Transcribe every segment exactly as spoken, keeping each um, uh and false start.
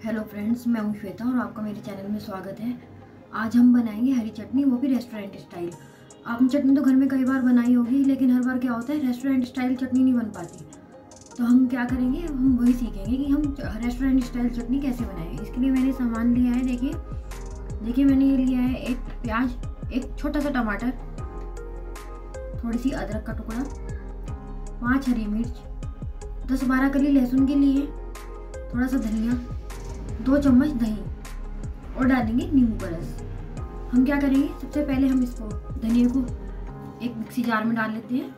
Hello friends, मैं हूं श्वेता और आपका मेरे चैनल में स्वागत है। आज हम बनाएंगे हरी चटनी, वो भी रेस्टोरेंट स्टाइल। आपने चटनी तो घर में कई बार बनाई होगी, लेकिन हर बार क्या होता है, रेस्टोरेंट स्टाइल चटनी नहीं बन पाती। तो हम क्या करेंगे, हम वही सीखेंगे कि हम रेस्टोरेंट स्टाइल चटनी कैसे बनाएंगे। इसके लिए मैंने सामान लिया है, देखिए देखिए मैंने ये लिया है एक प्याज, एक छोटा सा टमाटर, थोड़ी सी अदरक का टुकड़ा, पाँच हरी मिर्च, दस बारह कली लहसुन के लिए, थोड़ा सा धनिया, दो चम्मच दही और डालेंगे नींबू का रस। हम क्या करेंगे, सबसे पहले हम इसको धनिया को एक मिक्सी जार में डाल लेते हैं।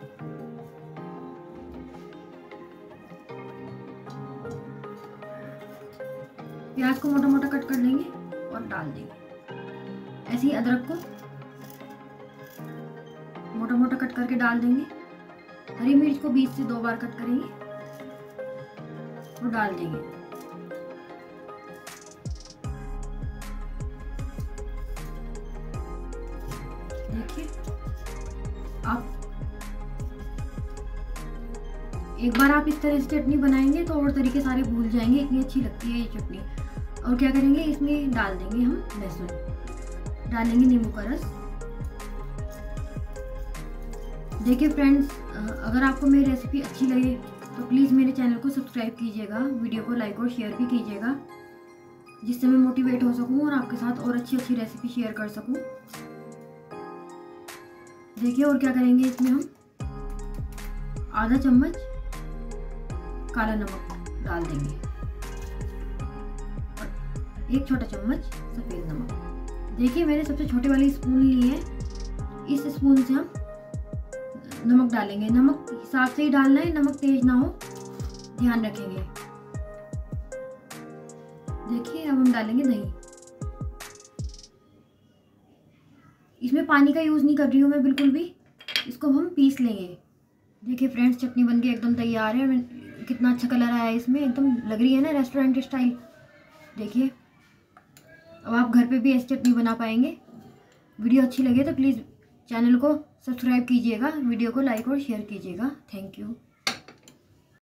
प्याज को मोटा मोटा कट कर लेंगे और डाल देंगे। ऐसे ही अदरक को मोटा मोटा कट करके डाल देंगे। हरी मिर्च को बीच से दो बार कट करेंगे और डाल देंगे। देखिए, आप एक बार आप इस तरह से चटनी बनाएंगे तो और तरीके सारे भूल जाएंगे, इतनी अच्छी लगती है ये चटनी। और क्या करेंगे, इसमें डाल देंगे हम लहसुन, डालेंगे नींबू का रस। देखिए फ्रेंड्स, अगर आपको मेरी रेसिपी अच्छी लगे तो प्लीज़ मेरे चैनल को सब्सक्राइब कीजिएगा, वीडियो को लाइक और शेयर भी कीजिएगा, जिससे मैं मोटिवेट हो सकूं और आपके साथ और अच्छी अच्छी रेसिपी शेयर कर सकूं। देखिए, और क्या करेंगे, इसमें हम आधा चम्मच काला नमक डाल देंगे और एक छोटा चम्मच सफ़ेद नमक। देखिए, मैंने सबसे छोटे वाली स्पून ली है, इस स्पून से हम नमक डालेंगे। नमक हिसाब से ही डालना है, नमक तेज ना हो, ध्यान रखेंगे। देखिए, अब हम डालेंगे दही। इसमें पानी का यूज़ नहीं कर रही हूँ मैं बिल्कुल भी, इसको हम पीस लेंगे। देखिए फ्रेंड्स, चटनी बनके एकदम तैयार है। कितना अच्छा कलर आया है इसमें, एकदम लग रही है ना रेस्टोरेंट स्टाइल। देखिए, अब आप घर पे भी ऐसी चटनी बना पाएंगे। वीडियो अच्छी लगे तो प्लीज़ चैनल को सब्सक्राइब कीजिएगा, वीडियो को लाइक और शेयर कीजिएगा। Thank you.